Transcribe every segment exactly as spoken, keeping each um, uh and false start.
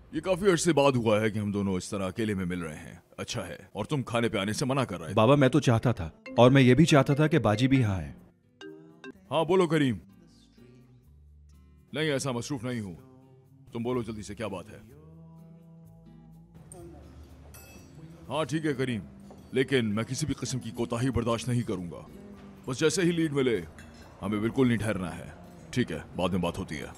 ये काफी अर्से बाद हुआ है कि हम दोनों इस तरह अकेले में मिल रहे हैं। अच्छा है। और तुम खाने पे आने से मना कर रहे थे। बाबा मैं तो चाहता था, और मैं ये भी चाहता था कि बाजी भी यहाँ है। हाँ बोलो करीम। नहीं ऐसा मसरूफ नहीं हूं। तुम बोलो जल्दी से, क्या बात है? हाँ ठीक है करीम, लेकिन मैं किसी भी किस्म की कोताही बर्दाश्त नहीं करूंगा। बस जैसे ही लीड मिले हमें बिल्कुल नहीं ठहरना है। ठीक है, बाद में बात होती है।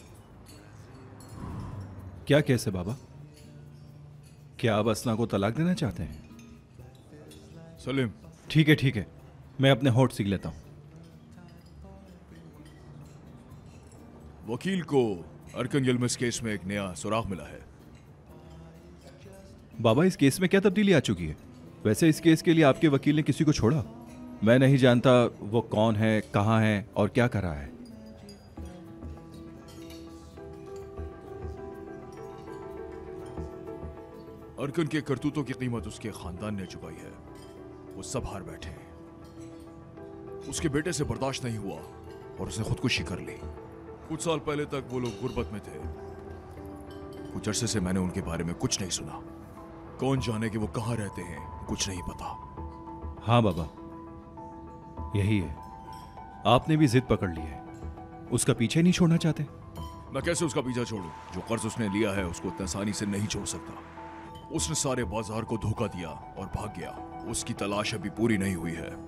क्या केस है बाबा? क्या आप असना को तलाक देना चाहते हैं? सलीम। ठीक है ठीक है, मैं अपने होठ सीख लेता हूं। वकील को अर्कन यिल्मज केस में एक नया सुराग मिला है। बाबा इस केस में क्या तब्दीली आ चुकी है? वैसे इस केस के लिए आपके वकील ने किसी को छोड़ा? मैं नहीं जानता वो कौन है, कहां है और क्या कर रहा है। अर्कन के करतूतों की कीमत उसके खानदान ने चुकाई है। वो सब हार बैठे हैं। उसके बेटे से बर्दाश्त नहीं हुआ और उसने खुदकुशी कर ली। कुछ साल पहले तक वो लोग गुर्बत में थे। कुछ अरसे से मैंने उनके बारे में कुछ नहीं सुना। कौन जाने कि वो कहां रहते हैं, कुछ नहीं पता। हाँ बाबा, यही है। आपने भी जिद पकड़ ली है। उसका पीछे नहीं छोड़ना चाहते? मैं कैसे उसका पीछा छोड़ूं? जो कर्ज उसने लिया है उसको इतनी आसानी से नहीं छोड़ सकता। उसने सारे बाजार को धोखा दिया और भाग गया। उसकी तलाश अभी पूरी नहीं हुई है।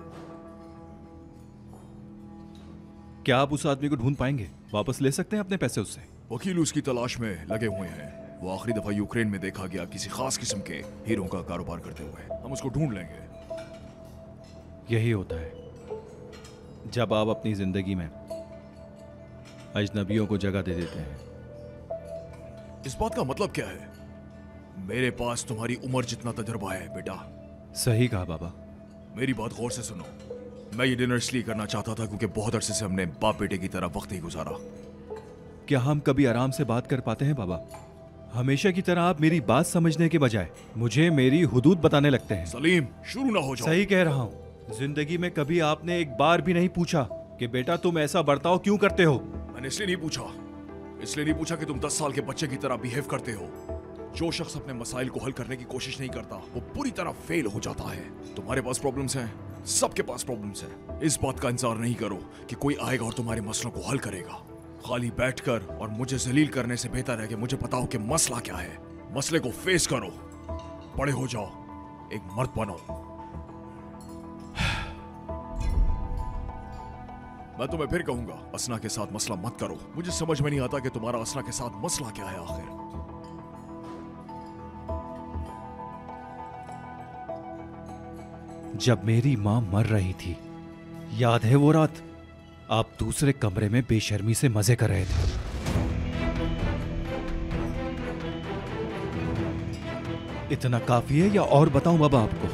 क्या आप उस आदमी को ढूंढ पाएंगे? वापस ले सकते हैं अपने पैसे उससे? वकील उसकी तलाश में लगे हुए हैं। वो आखिरी दफा यूक्रेन में देखा गया किसी खास किस्म के हीरों का कारोबार करते हुए। हम उसको ढूंढ लेंगे। यही होता है जब आप अपनी जिंदगी में अजनबियों को जगह दे देते हैं। इस बात का मतलब क्या है? मेरे पास तुम्हारी उम्र जितना तजुर्बा है बेटा। सही कहा बाबा। मेरी बात गौर से सुनो। मैं ये डिनर इसलिए करना चाहता था क्योंकि बहुत अरसे से हमने बाप बेटे की तरह वक्त ही गुजारा। क्या हम कभी आराम से बात कर पाते हैं बाबा? हमेशा की तरह आप मेरी बात समझने के बजाय मुझे मेरी हुदूद बताने लगते हैं। सलीम, शुरू ना हो जाओ। सही कह रहा हूँ। जिंदगी में कभी आपने एक बार भी नहीं पूछा कि बेटा तुम ऐसा बर्ताव क्यों करते हो। मैंने इसलिए नहीं पूछा इसलिए नहीं पूछा कि तुम दस साल के बच्चे की तरह बिहेव करते हो। जो शख्स अपने मसाइल को हल करने की कोशिश नहीं करता वो पूरी तरह फेल हो जाता है। तुम्हारे पास प्रॉब्लम्स हैं, सबके पास प्रॉब्लम्स हैं। इस बात का इंतजार नहीं करो कि कोई आएगा और तुम्हारे मसलों को हल करेगा। खाली बैठकर और मुझे जलील करने से बेहतर है कि मुझे बताओ कि मसला क्या है। मसले को फेस करो, बड़े हो जाओ, एक मर्द बनो। मैं तुम्हें फिर कहूंगा, असना के साथ मसला मत करो। मुझे समझ में नहीं आता कि तुम्हारा असना के साथ मसला क्या है आखिर। जब मेरी मां मर रही थी, याद है वो रात? आप दूसरे कमरे में बेशर्मी से मजे कर रहे थे। इतना काफी है या और बताऊं बाबा आपको?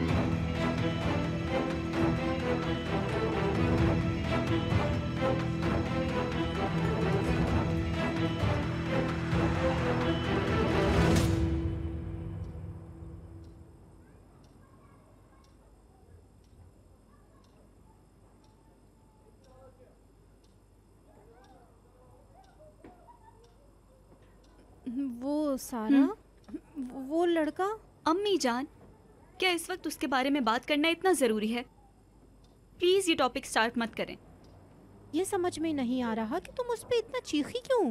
वो सारा, वो लड़का। अम्मी जान, क्या इस वक्त उसके बारे में बात करना इतना ज़रूरी है? प्लीज़ ये टॉपिक स्टार्ट मत करें। ये समझ में नहीं आ रहा कि तुम उस पे इतना चीखी क्यों?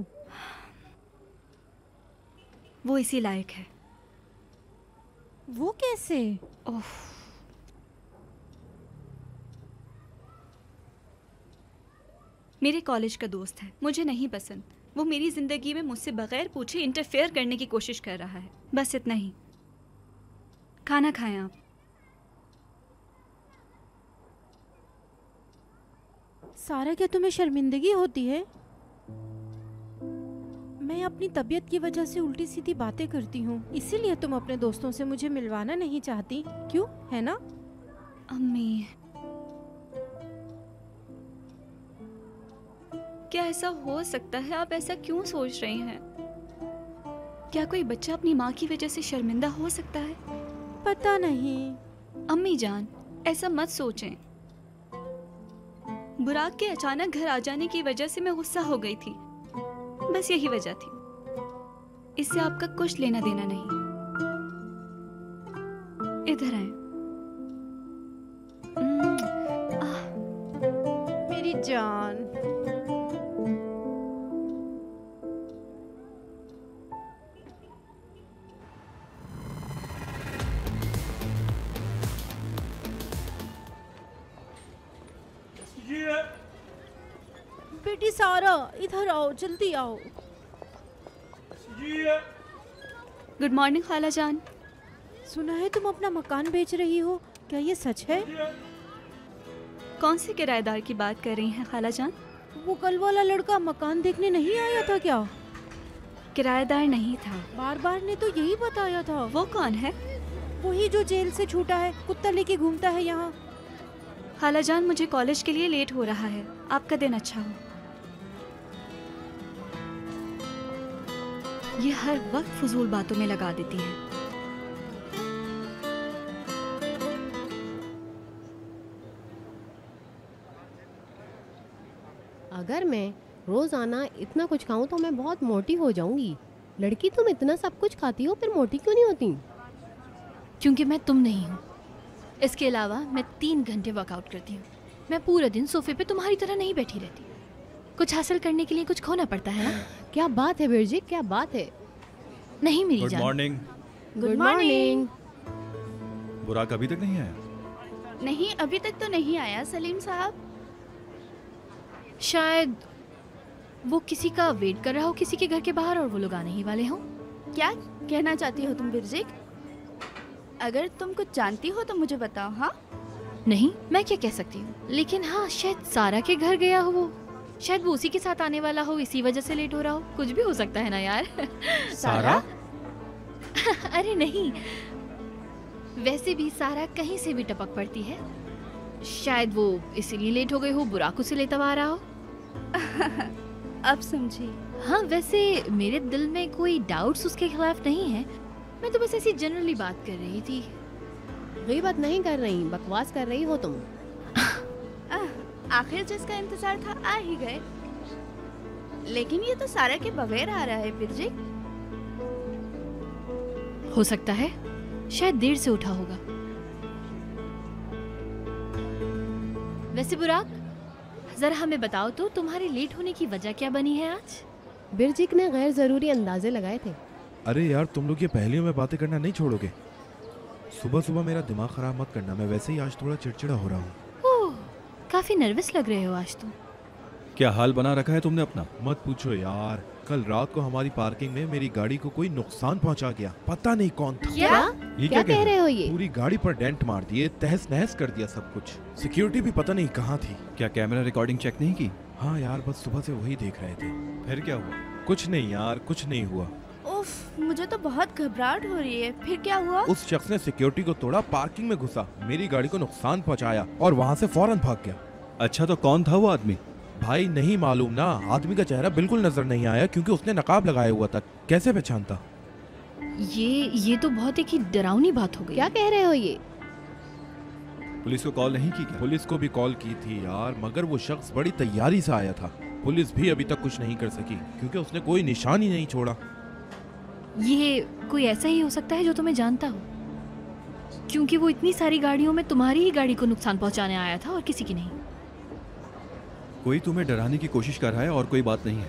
वो इसी लायक है। वो कैसे? ओह, मेरे कॉलेज का दोस्त है, मुझे नहीं पसंद। वो मेरी जिंदगी में मुझसे बगैर पूछे इंटरफेयर करने की कोशिश कर रहा है। बस इतना ही। खाना खाएं आप। सारा, क्या तुम्हें शर्मिंदगी होती है? मैं अपनी तबीयत की वजह से उल्टी सीधी बातें करती हूँ, इसीलिए तुम अपने दोस्तों से मुझे मिलवाना नहीं चाहती, क्यों? है ना? अम्मी, क्या ऐसा हो सकता है? आप ऐसा क्यों सोच रही हैं? क्या कोई बच्चा अपनी माँ की वजह से शर्मिंदा हो सकता है? पता नहीं। अम्मी जान, ऐसा मत सोचें। बुराक के अचानक घर आ जाने की वजह से मैं गुस्सा हो गई थी, बस यही वजह थी। इससे आपका कुछ लेना देना नहीं। इधर आए। मेरी जान। बेटी सारा, इधर आओ, जल्दी आओ। गुड मॉर्निंग खाला जान। सुना है तुम अपना मकान बेच रही हो, क्या ये सच है? कौन से किराएदार की बात कर रही हैं खाला जान? वो कल वाला लड़का मकान देखने नहीं आया था क्या? किराएदार नहीं था। बार बार ने तो यही बताया था। वो कौन है? वही जो जेल से छूटा है, कुत्ता लेके घूमता है यहाँ। खाला जान, मुझे कॉलेज के लिए लेट हो रहा है। आपका दिन अच्छा हो। ये हर वक्त फजूल बातों में लगा देती है। अगर मैं रोजाना इतना कुछ खाऊं तो मैं बहुत मोटी हो जाऊंगी। लड़की, तुम इतना सब कुछ खाती हो फिर मोटी क्यों नहीं होती? क्योंकि मैं तुम नहीं हूँ। इसके अलावा मैं तीन घंटे वर्कआउट करती हूँ। मैं पूरा दिन सोफे पे तुम्हारी तरह नहीं बैठी रहती। कुछ हासिल करने के लिए कुछ खोना पड़ता है ना। क्या बात है बिरजी, क्या बात है। नहीं मेरी गुड जान। मॉर्निंग। Good morning. बुराक अभी तक नहीं आया? नहीं, अभी तक तो नहीं आया सलीम साहब। शायद वो किसी का वेट कर रहा हो किसी के घर के बाहर, और वो लोग आने ही वाले हों। क्या कहना चाहती हो तुम बिरजिक? अगर तुम कुछ जानती हो तो मुझे बताओ। हाँ, नहीं, मैं क्या कह सकती हूँ, लेकिन हाँ शायद सारा के घर गया हो वो। शायद वो उसी के साथ आने वाला हो, इसी वजह से लेट हो रहा हो। कुछ भी हो सकता है ना यार। सारा? अरे नहीं, वैसे भी सारा कहीं से भी टपक पड़ती है। शायद वो इसीलिए लेट हो गई हो, बुराक उसे लेता हुआ आ रहा हो। अब समझी। हाँ, वैसे मेरे दिल में कोई डाउट्स उसके खिलाफ नहीं है। मैं तो बस ऐसी जनरली बात कर रही थी। गीबत नहीं कर रही, बकवास कर रही हो तुम। आखिर जिसका इंतजार था आ ही गए। लेकिन ये तो सारा के बगैर आ रहा है बिरजिक। हो सकता है शायद देर से उठा होगा। वैसे बुराक, जरा हमें बताओ तो तुम्हारे लेट होने की वजह क्या बनी है आज? बिरजिक ने गैर जरूरी अंदाजे लगाए थे। अरे यार, तुम लोग ये पहेलियों में बातें करना नहीं छोड़ोगे? सुबह सुबह मेरा दिमाग खराब मत करना। मैं वैसे ही आज थोड़ा चिड़चिड़ा हो रहा हूँ। ओह, काफी नर्वस लग रहे हो आज तुम। क्या हाल बना रखा है तुमने अपना? मत पूछो यार, कल रात को हमारी पार्किंग में मेरी गाड़ी को कोई नुकसान पहुंचा गया। पता नहीं कौन था। क्या ये क्या कह रहे हो ये? पूरी गाड़ी पर डेंट मार दिए, तहस नहस कर दिया सब कुछ। सिक्योरिटी भी पता नहीं कहाँ थी। क्या कैमरा रिकॉर्डिंग चेक नहीं की? हाँ यार, बस सुबह से वही देख रहे थे। फिर क्या हुआ? कुछ नहीं यार, कुछ नहीं हुआ। उफ, मुझे तो बहुत घबराहट हो रही है। फिर क्या हुआ? उस शख्स ने सिक्योरिटी को तोड़ा, पार्किंग में घुसा, मेरी गाड़ी को नुकसान पहुंचाया और वहाँ से फौरन भाग गया। अच्छा, तो कौन था वो आदमी? भाई नहीं मालूम ना। आदमी का चेहरा बिल्कुल नजर नहीं आया क्योंकि उसने नकाब लगाया हुआ था। कैसे पहचानता? ये ये तो बहुत एक ही डरावनी बात हो गई। क्या कह रहे हो ये? पुलिस को कॉल नहीं की क्या? पुलिस को भी कॉल की थी यार, मगर वो शख्स बड़ी तैयारी से आया था। पुलिस भी अभी तक कुछ नहीं कर सकी क्योंकि उसने कोई निशान ही नहीं छोड़ा। ये कोई ऐसा ही हो सकता है जो तुम्हें जानता हो, क्योंकि वो इतनी सारी गाड़ियों में तुम्हारी ही गाड़ी को नुकसान पहुंचाने आया था और किसी की नहीं। कोई तुम्हें डराने की कोशिश कर रहा है और कोई बात नहीं है।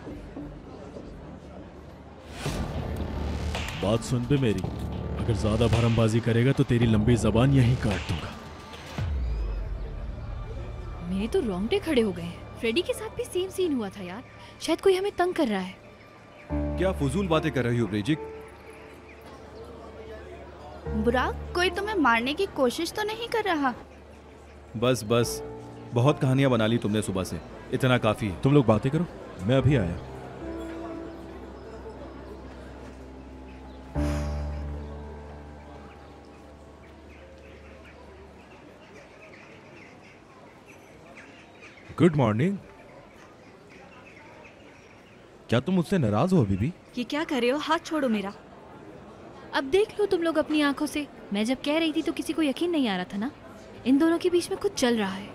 बात सुन बे मेरी, अगर ज्यादा भरमबाजी करेगा तो तेरी लंबी जबान यहीं काट दूंगा। मेरे तो रोंगटे खड़े हो गए हैं। फ्रेडी के साथ भी सेम सीन हुआ था यार। शायद कोई हमें तंग कर रहा है। क्या फजूल बातें कर रही हो ब्रिजिक? बुराक, कोई तुम्हें मारने की कोशिश तो नहीं कर रहा? बस बस, बहुत कहानियां बना ली तुमने सुबह से। इतना काफी है। तुम लोग बातें करो, मैं अभी आया। Good morning. क्या तुम मुझसे नाराज हो अभी भी? ये क्या कर रहे हो? हाथ छोड़ो मेरा। अब देख लो तुम लोग अपनी आंखों से। मैं जब कह रही थी तो किसी को यकीन नहीं आ रहा था ना। इन दोनों के बीच में कुछ चल रहा है।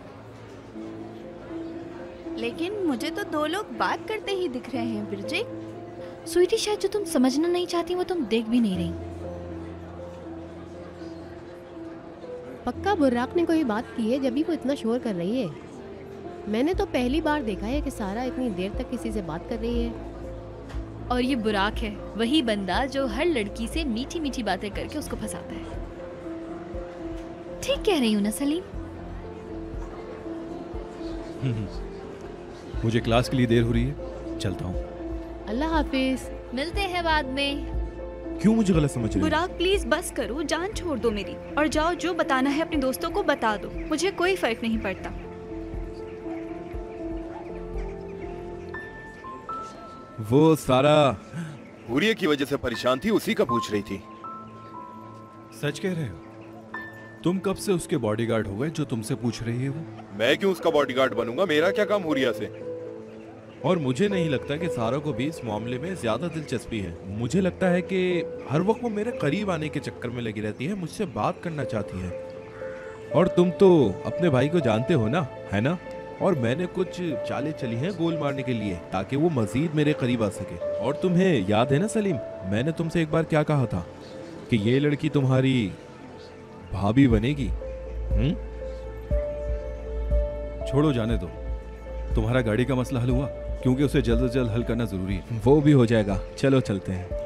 लेकिन मुझे तो दो लोग बात करते ही दिख रहे हैं बिरजिक। स्वीटी, शायद जो तुम समझना नहीं चाहती वो तुम देख भी नहीं रही। पक्का बुर्राक ने कोई बात की है जब भी वो इतना शोर कर रही है। मैंने तो पहली बार देखा है कि सारा इतनी देर तक किसी से बात कर रही है। और ये बुराक है, वही बंदा जो हर लड़की से मीठी मीठी बातें करके उसको फंसाता है। ठीक कह रही हूँ ना सलीम? मुझे क्लास के लिए देर हो रही है, चलता हूँ। अल्लाह हाफिज। मिलते हैं बाद में। क्यों मुझे गलत समझ रही हो? बुराक प्लीज बस करो, जान छोड़ दो मेरी, और जाओ जो बताना है अपने दोस्तों को बता दो, मुझे कोई फर्क नहीं पड़ता। वो सारा हुरिया की वजह से परेशान थी, उसी का पूछ रही थी। सच कह रहे हो? तुम कब से उसके बॉडीगार्ड हो गए जो तुमसे पूछ रही है वो? मैं क्यों उसका बॉडीगार्ड बनूंगा? मेरा क्या काम हुरिया से? और मुझे नहीं लगता कि सारा को भी इस मामले में ज्यादा दिलचस्पी है। मुझे लगता है कि हर वक्त वो मेरे करीब आने के चक्कर में लगी रहती है, मुझसे बात करना चाहती है। और तुम तो अपने भाई को जानते हो ना, है ना? और मैंने कुछ चालें चली हैं गोल मारने के लिए ताकि वो मजीद मेरे करीब आ सके। और तुम्हें याद है ना सलीम, मैंने तुमसे एक बार क्या कहा था कि ये लड़की तुम्हारी भाभी बनेगी। हम्म? छोड़ो, जाने दो। तुम्हारा गाड़ी का मसला हल हुआ? क्योंकि उसे जल्द से जल्द हल करना जरूरी है। वो भी हो जाएगा, चलो चलते हैं।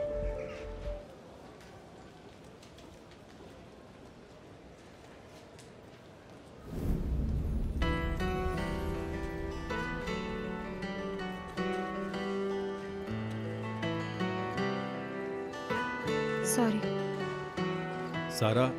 सॉरी। सारा,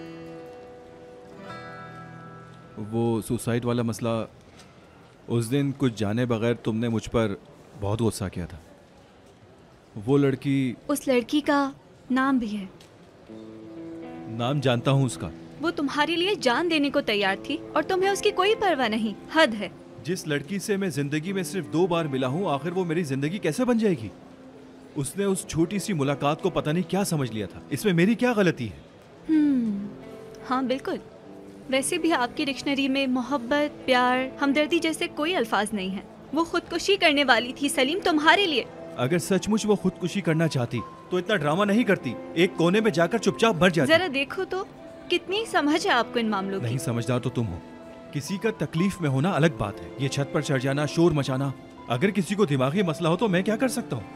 वो सुसाइड वाला मसला, उस दिन कुछ जाने बगैर तुमने मुझ पर बहुत गुस्सा किया था। वो लड़की, उस लड़की का नाम भी है। नाम जानता हूँ उसका। वो तुम्हारे लिए जान देने को तैयार थी और तुम्हें उसकी कोई परवाह नहीं। हद है। जिस लड़की से मैं जिंदगी में सिर्फ दो बार मिला हूँ, आखिर वो मेरी जिंदगी कैसे बन जाएगी? उसने उस छोटी सी मुलाकात को पता नहीं क्या समझ लिया था। इसमें मेरी क्या गलती है? हम्म, हाँ बिल्कुल। वैसे भी आपकी डिक्शनरी में मोहब्बत, प्यार, हमदर्दी जैसे कोई अल्फाज नहीं है। वो खुदकुशी करने वाली थी सलीम, तुम्हारे लिए। अगर सचमुच वो खुदकुशी करना चाहती तो इतना ड्रामा नहीं करती, एक कोने में जाकर चुपचाप मर जाती। जरा देखो तो कितनी समझ है आपको इन मामलों की। नहीं, समझदार तो तुम हो। किसी का तकलीफ में होना अलग बात है, ये छत पर चढ़ जाना, शोर मचाना। अगर किसी को दिमागी मसला हो तो मैं क्या कर सकता हूँ?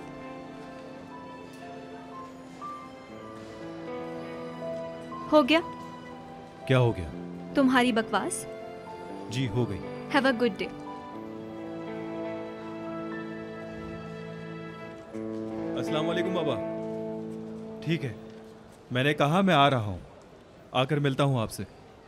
हो गया? क्या हो गया? तुम्हारी बकवास। जी हो गई। Have a good day. अस्सलाम वालेकुम बाबा। ठीक है, मैंने कहा मैं आ रहा हूँ, आकर मिलता हूँ आपसे।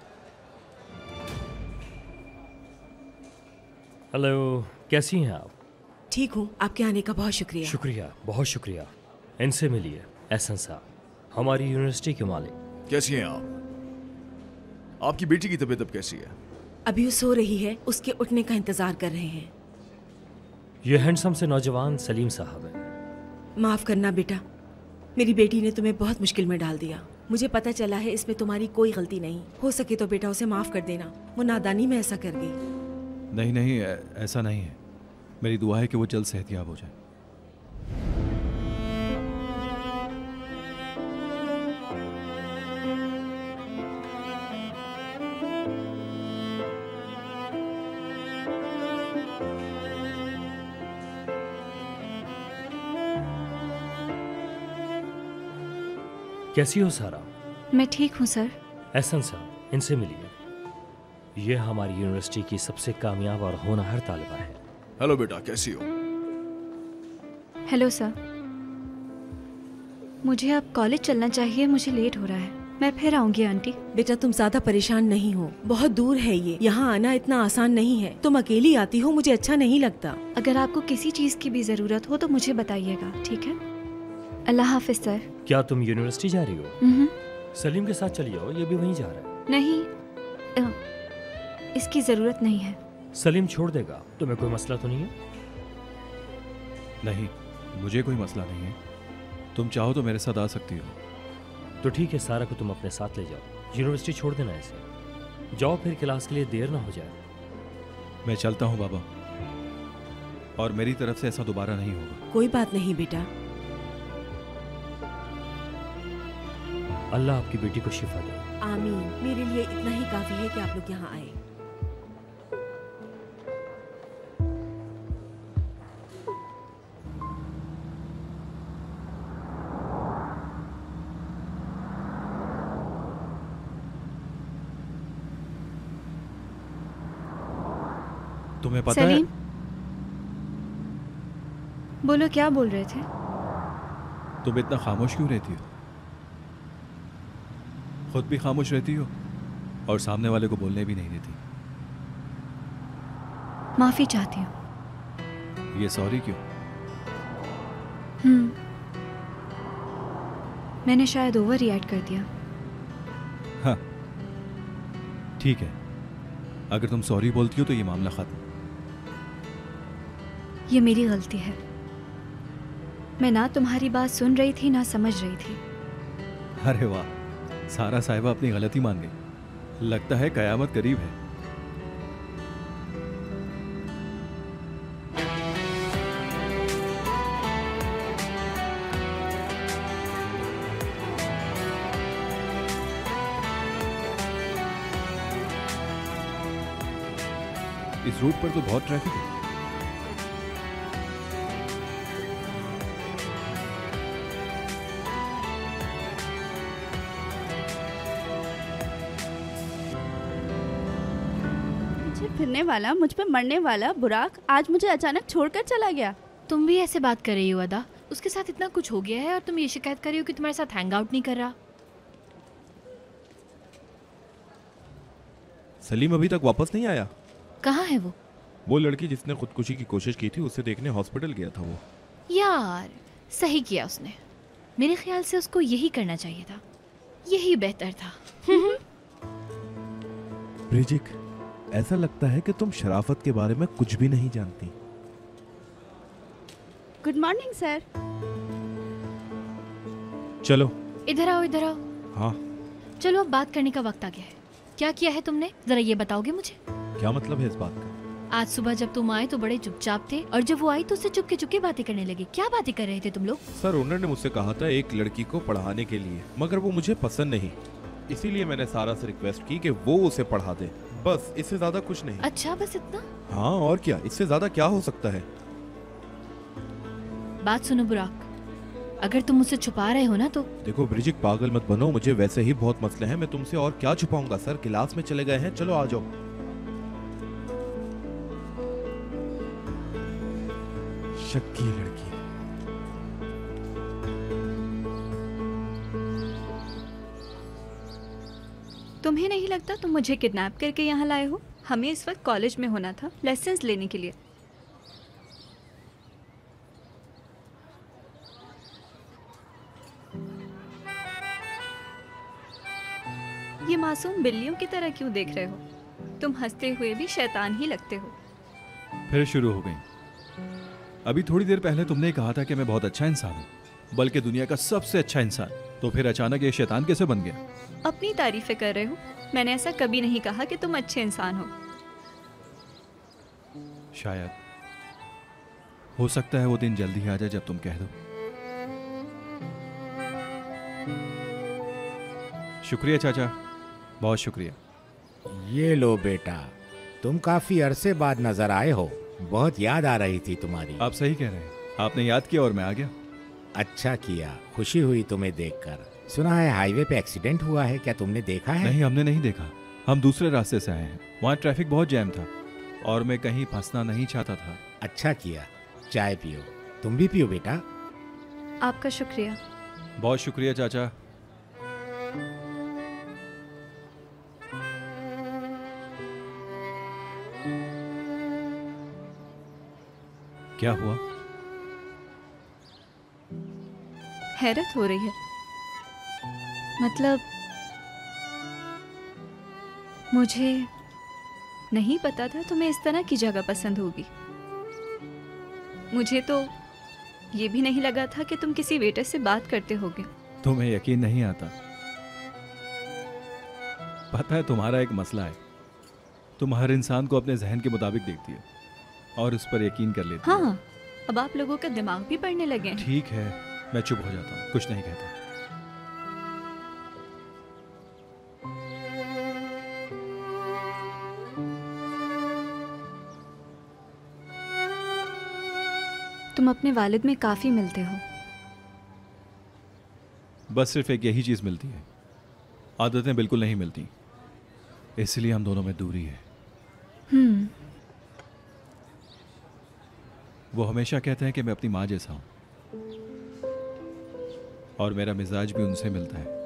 हेलो, कैसी हैं आप? ठीक हूँ, आपके आने का बहुत शुक्रिया। शुक्रिया, बहुत शुक्रिया। इनसे मिलिए, एहसन साहब, हमारी यूनिवर्सिटी के मालिक। कैसी हैं आप? आपकी बेटी की तबीयत अब कैसी है? अभी वो सो रही है, उसके उठने का इंतजार कर रहे हैं। ये हैंडसम से नौजवान सलीम साहब है। माफ करना बेटा, मेरी बेटी ने तुम्हें बहुत मुश्किल में डाल दिया। मुझे पता चला है इसमें तुम्हारी कोई गलती नहीं। हो सके तो बेटा उसे माफ कर देना, वो नादानी में ऐसा कर गई। नहीं नहीं, ऐसा नहीं है। मेरी दुआ है कि वो जल्द सेहतयाब हो जाए। कैसी हो सारा? मैं ठीक हूँ सर। एहसन साहब, इनसे मिलिए। ये हमारी यूनिवर्सिटी की सबसे कामयाब और होनहार तालिबा है। हेलो बेटा, कैसी हो? Hello sir. मुझे अब कॉलेज चलना चाहिए, मुझे लेट हो रहा है। मैं फिर आऊंगी आंटी। बेटा तुम ज्यादा परेशान नहीं हो, बहुत दूर है ये, यहाँ आना इतना आसान नहीं है। तुम अकेली आती हो, मुझे अच्छा नहीं लगता। अगर आपको किसी चीज की भी जरूरत हो तो मुझे बताइएगा, ठीक है? अल्लाह हाफिज सर। क्या तुम यूनिवर्सिटी जा रही हो? हम्म। सलीम के साथ चली जाओ, ये भी वहीं जा रहा है। नहीं, अ, इसकी जरूरत नहीं है। सलीम छोड़ देगा। तुम्हें कोई मसला तो नहीं है? नहीं, मुझे कोई मसला नहीं है। तुम चाहो तो मेरे साथ आ सकती हो। तो ठीक है, सारा को तुम अपने साथ ले जाओ। यूनिवर्सिटी छोड़ देना इसे। जाओ, फिर क्लास के लिए देर ना हो जाए। मैं चलता हूँ बाबा, और मेरी तरफ से ऐसा दोबारा नहीं होगा। कोई बात नहीं बेटा, अल्लाह आपकी बेटी को शिफा दे। आमीन। मेरे लिए इतना ही काफी है कि आप लोग यहाँ आए। तुम्हें पता है? सलीम, बोलो क्या बोल रहे थे? तुम इतना खामोश क्यों रहती हो? खुद भी खामोश रहती हो और सामने वाले को बोलने भी नहीं देती। माफी चाहती हूँ। ये सॉरी क्यों? हम्म मैंने शायद ओवर रिएक्ट कर दिया। हाँ ठीक है, अगर तुम सॉरी बोलती हो तो ये मामला खत्म। ये मेरी गलती है। मैं ना तुम्हारी बात सुन रही थी ना समझ रही थी। अरे वाह, सारा साहिबा अपनी गलती मान गई। लगता है कयामत करीब है। इस रूट पर तो बहुत ट्रैफिक है। फिरने वाला, मुझ पे मरने वाला बुराक आज मुझे अचानक छोड़कर चला गया। तुम भी ऐसे बात कर रही हो अदा? उसके साथ इतना कुछ हो गया है और तुम ये शिकायत कर रही हो कि तुम्हारे साथ हैंग आउट नहीं कर रहा। सलीम अभी तक वापस नहीं आया। कहाँ है वो? वो लड़की जिसने खुदकुशी की कोशिश की थी उसे देखने हॉस्पिटल गया था वो। यार सही किया उसने। मेरे ख्याल से उसको यही करना चाहिए था, यही बेहतर था। ब्रिजिक, ऐसा लगता है कि तुम शराफत के बारे में कुछ भी नहीं जानती। Good morning sir. चलो इधर आओ, इधर आओ। हाँ चलो अब बात करने का वक्त आ गया है। क्या किया है तुमने, जरा ये बताओगे मुझे? क्या मतलब है इस बात का? आज सुबह जब तुम आए तो बड़े चुपचाप थे और जब वो आई तो उससे चुपके चुपके बातें करने लगे। क्या बातें कर रहे थे तुम लोग? सर ओनर ने मुझसे कहा था एक लड़की को पढ़ाने के लिए, मगर वो मुझे पसंद नहीं, इसीलिए मैंने सारा से रिक्वेस्ट की कि वो उसे पढ़ा दे। बस, इससे ज्यादा कुछ नहीं। अच्छा बस इतना? हाँ और क्या, इससे ज्यादा क्या हो सकता है। बात सुनो बुराक, अगर तुम मुझसे छुपा रहे हो ना तो। देखो ब्रिजिक, पागल मत बनो, मुझे वैसे ही बहुत मसले हैं, मैं तुमसे और क्या छुपाऊंगा। सर क्लास में चले गए हैं, चलो आ जाओ। शक्की लड़की। तुम्हें नहीं लगता तुम मुझे किडनैप करके यहाँ लाए हो? हमें इस वक्त कॉलेज में होना था लेसन्स लेने के लिए। ये मासूम बिल्लियों की तरह क्यों देख रहे हो? तुम हंसते हुए भी शैतान ही लगते हो। फिर शुरू हो गई। अभी थोड़ी देर पहले तुमने कहा था कि मैं बहुत अच्छा इंसान हूँ, बल्कि दुनिया का सबसे अच्छा इंसान। तो फिर अचानक ये शैतान कैसे बन गया? अपनी तारीफें कर रहे हो। मैंने ऐसा कभी नहीं कहा कि तुम अच्छे इंसान हो। शायद हो सकता है वो दिन जल्दी ही आ जाए जब तुम कह दो। शुक्रिया चाचा, बहुत शुक्रिया। ये लो बेटा, तुम काफी अरसे बाद नजर आए हो, बहुत याद आ रही थी तुम्हारी। आप सही कह रहे हैं, आपने याद किया और मैं आ गया। अच्छा किया, खुशी हुई तुम्हें देखकर। सुना है हाईवे पे एक्सीडेंट हुआ है, क्या तुमने देखा है? नहीं, हमने नहीं देखा, हम दूसरे रास्ते से आए हैं। वहाँ ट्रैफिक बहुत जैम था और मैं कहीं फंसना नहीं चाहता था। अच्छा किया, चाय पियो। तुम भी पियो बेटा। आपका शुक्रिया। बहुत शुक्रिया चाचा। क्या हुआ? हैरत हो रही है। मतलब मुझे नहीं पता था तुम्हें इस तरह की जगह पसंद होगी। मुझे तो ये भी नहीं लगा था कि तुम किसी वेटर से बात करते होगे। तुम्हें यकीन नहीं आता? पता है तुम्हारा एक मसला है, तुम हर इंसान को अपने जहन के मुताबिक देखती हो और उस पर यकीन कर लेती हो। हाँ, अब आप लोगों का दिमाग भी पढ़ने लगे हैं। ठीक है, मैं चुप हो जाता हूँ, कुछ नहीं कहता। तुम अपने वालिद में काफ़ी मिलते हो। बस सिर्फ एक यही चीज़ मिलती है, आदतें बिल्कुल नहीं मिलती, इसलिए हम दोनों में दूरी है। हम्म। वो हमेशा कहते हैं कि मैं अपनी माँ जैसा हूँ, और मेरा मिजाज भी उनसे मिलता है।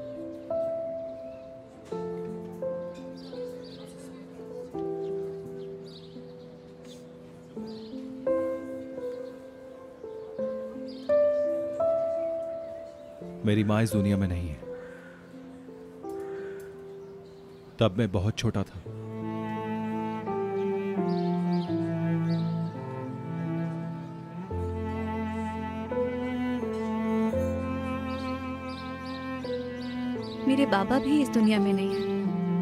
मेरी माँ इस दुनिया में नहीं है। तब मैं बहुत छोटा था। मेरे बाबा भी इस दुनिया में नहीं है।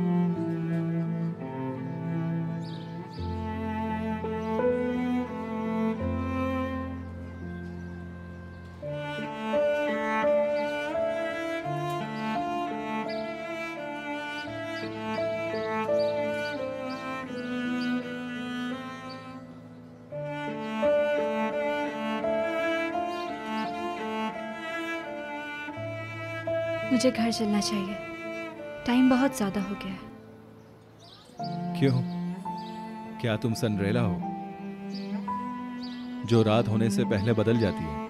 मुझे घर चलना चाहिए, टाइम बहुत ज्यादा हो गया है। क्यों? क्या तुम सनरेला हो जो रात होने से पहले बदल जाती है?